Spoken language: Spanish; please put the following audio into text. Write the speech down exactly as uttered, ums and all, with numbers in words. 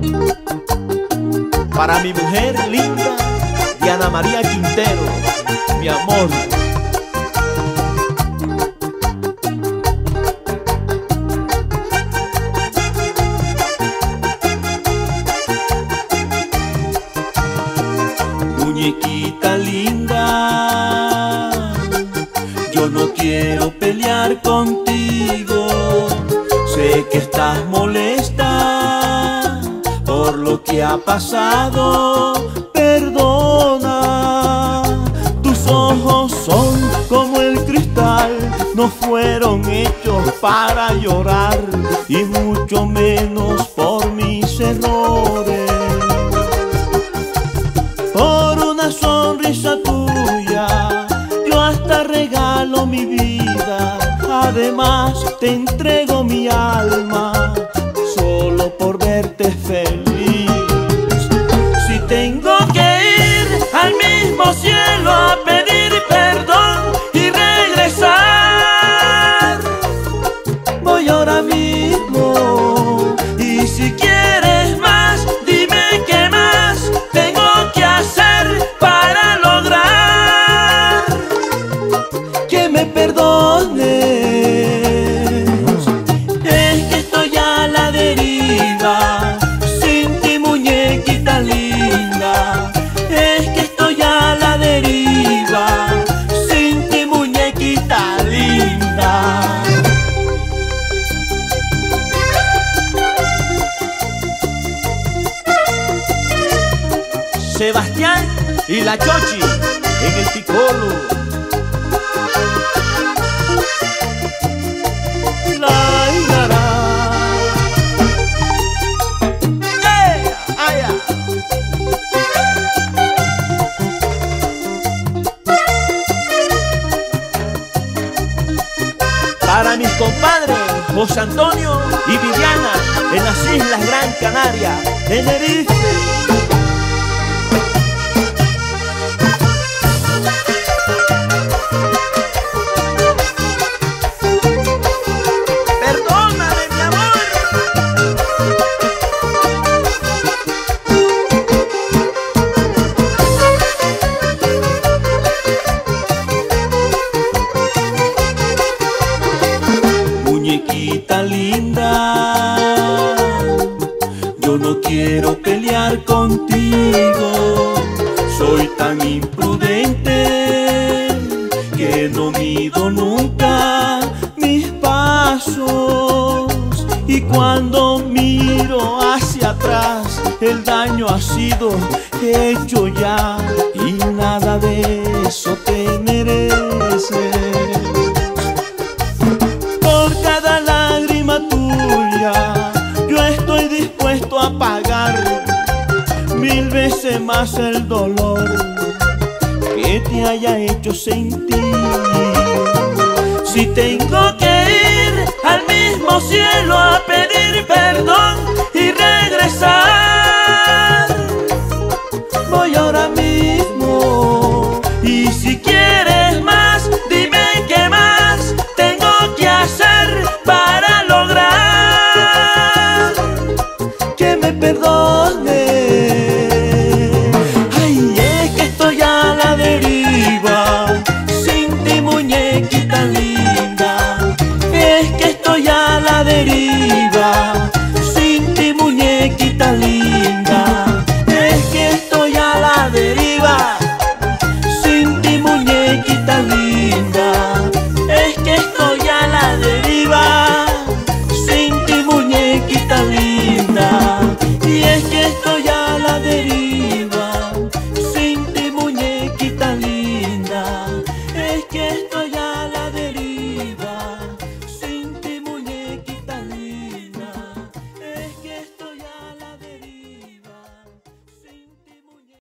Para mi mujer linda, Diana María Quintero, mi amor. Muñequita linda, yo no quiero pelear contigo. Sé que estás molesta por lo que ha pasado. Perdona, tus ojos son como el cristal, no fueron hechos para llorar, y mucho menos por mis errores. Por una sonrisa tuya, yo hasta regalo mi vida. Además te entrego mi alma, solo por verte feliz. Si tengo que ir al mismo cielo a pedir perdón y regresar, voy ahora mismo. Y si quieres más, dime qué más tengo que hacer para lograr que me perdones. Es que estoy a la deriva sin ti, muñequita linda. Es que estoy a la deriva sin ti, muñequita linda. Sebastián y la Chochi en el Piccolo. La, la, la. ¡Eh! ¡Ay, ay! Para mis compadres José Antonio y Viviana en las Islas Gran Canaria, Tenerife. Muñequita linda, yo no quiero pelear contigo. Soy tan imprudente que no mido nunca mis pasos, y cuando miro hacia atrás el daño ha sido hecho ya, y nada de eso te merece. Cada lágrima tuya yo estoy dispuesto a pagar mil veces más el dolor que te haya hecho sentir. Si tengo que ir al mismo cielo a pedir